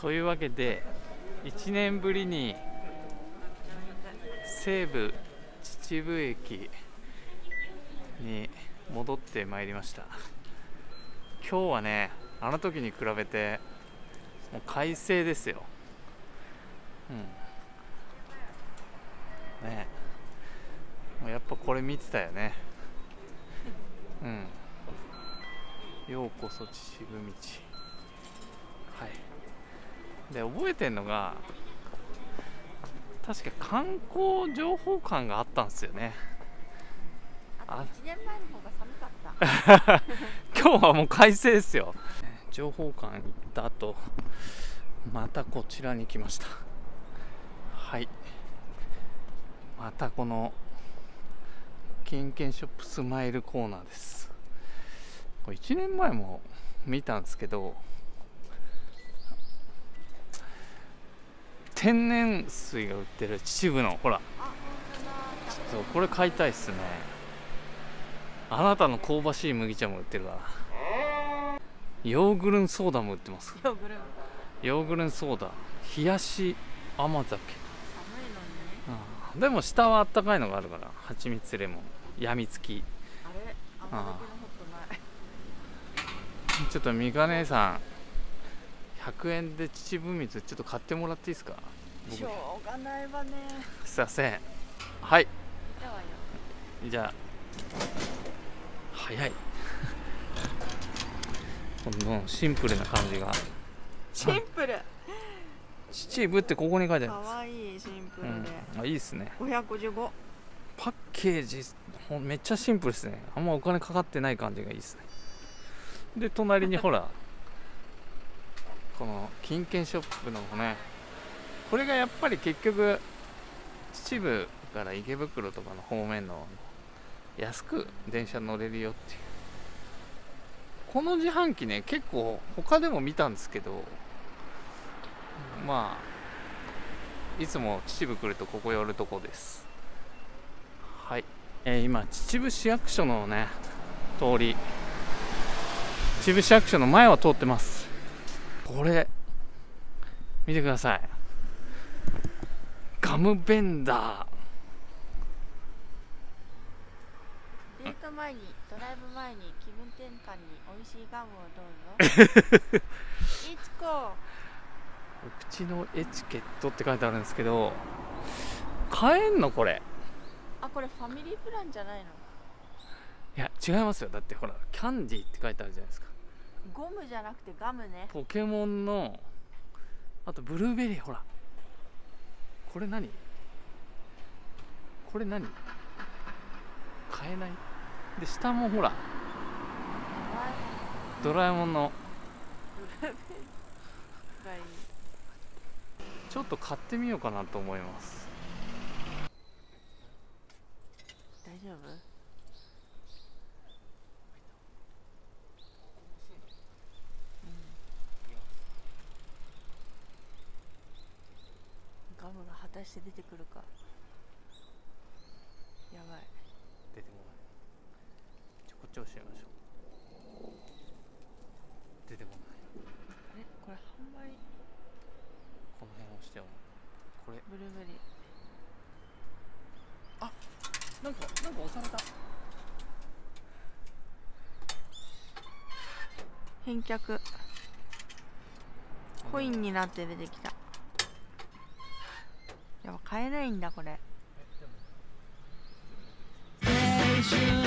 というわけで1年ぶりに西武秩父駅に戻ってまいりました。今日はね、あの時に比べてもう快晴ですよ。ね、もうやっぱこれ見てたよね。ようこそ秩父道。はい。で、覚えてんのが確か観光情報館があったんですよね。 1年前の方が寒かった今日はもう快晴ですよ。情報館行った後、またこちらに来ました。はい、またこのケンケンショップスマイルコーナーです。これ1年前も見たんですけど、天然水が売ってる秩父の、ほら、ちょっとこれ買いたいっすね。あなたの香ばしい麦茶も売ってるから。ヨーグルンソーダも売ってます。ヨーグルンソーダ、冷やし甘酒。寒いのに、でも下はあったかいのがあるから、蜂蜜レモン、やみつき。あれ、甘酒のホットない。ちょっとミカ姉さん、100円で秩父水ちょっと買ってもらっていいですか。 しょうがないわね。 すいません。はい。じゃあ早い。このシンプルな感じが。 シンプル。 秩父ってここに書いてあるんです。 可愛いシンプルで。 あ、いいですね。 555。 パッケージめっちゃシンプルですね。あんまお金かかってない感じがいいですね。で、隣にほらこの金券ショップのね、これがやっぱり結局秩父から池袋とかの方面の安く電車乗れるよっていう。この自販機ね、結構他でも見たんですけど、まあいつも秩父来るとここ寄るとこです。はい、今秩父市役所のね通り、秩父市役所の前は通ってます。これ見てください、ガムベンダー。 デート前に、ドライブ前に気分転換に美味しいガムをどうぞ。いつこお口のエチケットって書いてあるんですけど、買えんのこれ。 あ、これファミリープランじゃないの？ いや違いますよ。だってほらキャンディーって書いてあるじゃないですか。 ゴムじゃなくてガムね。 ポケモンの、あとブルーベリー、ほらこれ何、これ何、買えないで、下もほらドラえもんのちょっと買ってみようかなと思います。 大丈夫？ガムが果たして出てくるか。やばい。 出てこない。こっち押してみましょう。出てこない。 あれ、これ販売。 この辺押してもこれブルーベリー。 あ、なんか押された。 返却。コインになって出てきた。やっぱ買えないんだこれ。